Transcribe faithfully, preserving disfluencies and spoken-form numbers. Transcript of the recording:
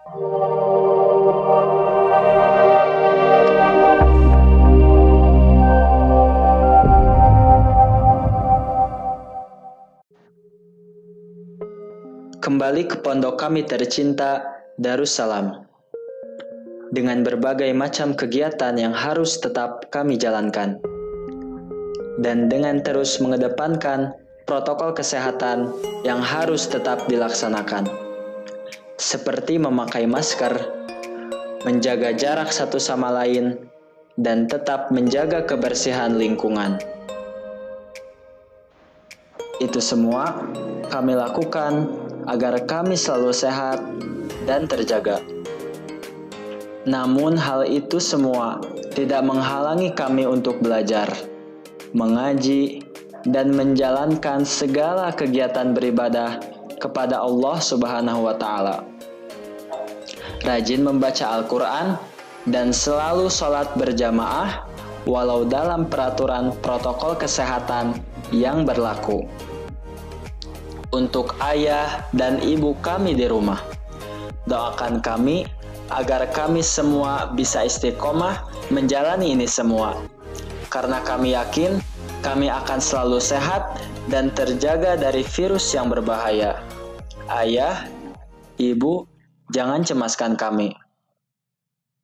Kembali ke pondok kami tercinta, Darussalam. Dengan berbagai macam kegiatan yang harus tetap kami jalankan. Dan dengan terus mengedepankan protokol kesehatan yang harus tetap dilaksanakan. Seperti memakai masker, menjaga jarak satu sama lain, dan tetap menjaga kebersihan lingkungan. Itu semua kami lakukan agar kami selalu sehat dan terjaga. Namun hal itu semua tidak menghalangi kami untuk belajar, mengaji, dan menjalankan segala kegiatan beribadah kepada Allah Subhanahu wa Ta'ala. Rajin membaca Al-Quran dan selalu sholat berjamaah walau dalam peraturan protokol kesehatan yang berlaku. Untuk ayah dan ibu kami di rumah, doakan kami agar kami semua bisa istiqomah menjalani ini semua. Karena kami yakin kami akan selalu sehat dan terjaga dari virus yang berbahaya. Ayah, ibu, jangan cemaskan kami.